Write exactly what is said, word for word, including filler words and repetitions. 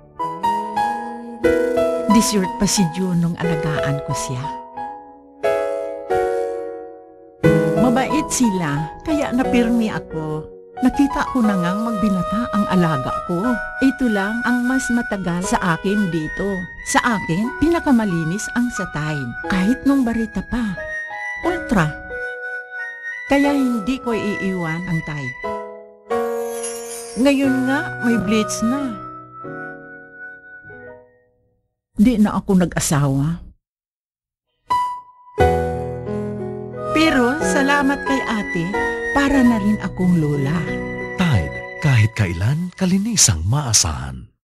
Dessert pa si June nung alagaan ko siya. Mabait sila, kaya napirmi ako. Nakita ko na ngang magbinata ang alaga ko. Ito lang ang mas matagal sa akin dito. Sa akin, pinakamalinis ang satine. Kahit nung barita pa. Ultra. Kaya hindi ko iiwan ang Tide. Ngayon nga, may bleach na. Di na ako nag-asawa. Pero salamat kay ate, para na rin akong lola. Tide, kahit kailan, kalinisang maasahan.